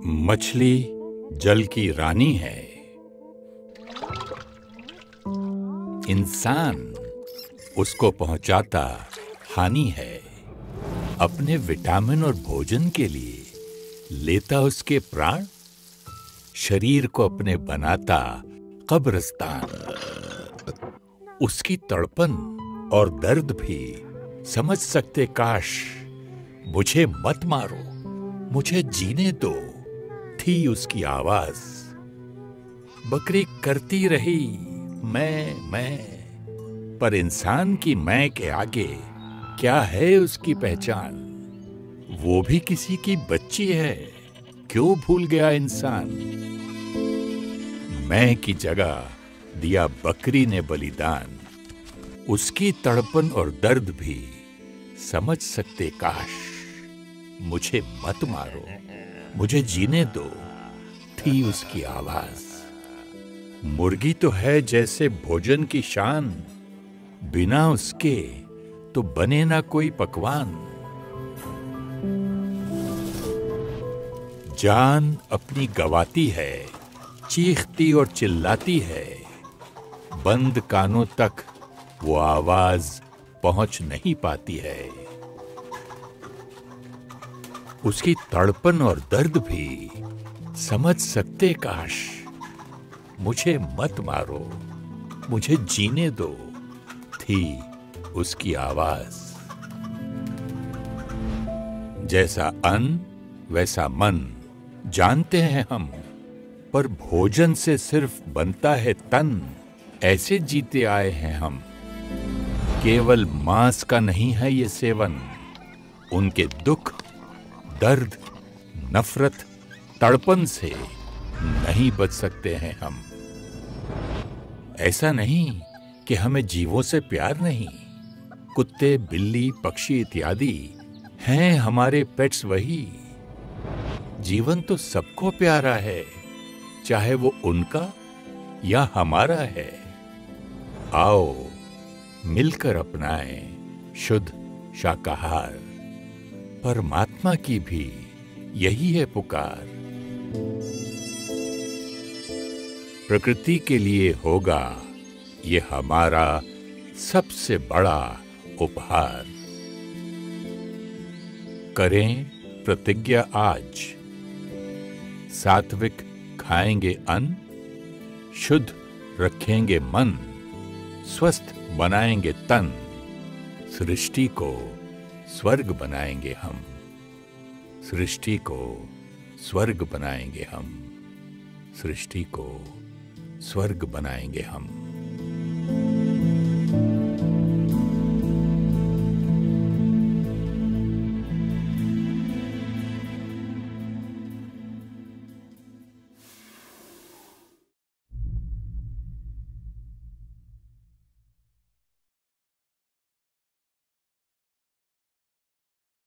मछली जल की रानी है। इंसान उसको पहुंचाता हानि है। अपने विटामिन और भोजन के लिए लेता उसके प्राण, शरीर को अपने बनाता कब्रिस्तान। उसकी तड़पन और दर्द भी समझ सकते काश। मुझे मत मारो, मुझे जीने दो, थी उसकी आवाज। बकरी करती रही मैं, पर इंसान की मैं के आगे क्या है उसकी पहचान। वो भी किसी की बच्ची है, क्यों भूल गया इंसान। मैं की जगह दिया बकरी ने बलिदान। उसकी तड़पन और दर्द भी समझ सकते काश। मुझे मत मारो, मुझे जीने दो, थी उसकी आवाज। मुर्गी तो है जैसे भोजन की शान, बिना उसके तो बने ना कोई पकवान। जान अपनी गवाती है, चीखती और चिल्लाती है। बंद कानों तक वो आवाज पहुंच नहीं पाती है। उसकी तड़पन और दर्द भी समझ सकते काश। मुझे मत मारो, मुझे जीने दो, थी उसकी आवाज। जैसा अन्न वैसा मन जानते हैं हम, पर भोजन से सिर्फ बनता है तन। ऐसे जीते आए हैं हम, केवल मांस का नहीं है ये सेवन। उनके दुख, दर्द, नफरत, तड़पन से नहीं बच सकते हैं हम। ऐसा नहीं कि हमें जीवों से प्यार नहीं। कुत्ते, बिल्ली, पक्षी इत्यादि हैं हमारे पेट्स वही। जीवन तो सबको प्यारा है, चाहे वो उनका या हमारा है। आओ मिलकर अपनाएं शुद्ध शाकाहार। परमात्मा की भी यही है पुकार। प्रकृति के लिए होगा ये हमारा सबसे बड़ा उपहार। करें प्रतिज्ञा आज, सात्विक खाएंगे अन्न, शुद्ध रखेंगे मन, स्वस्थ बनाएंगे तन। सृष्टि को स्वर्ग बनाएंगे हम, सृष्टि को स्वर्ग बनाएंगे हम, सृष्टि को स्वर्ग बनाएंगे हम।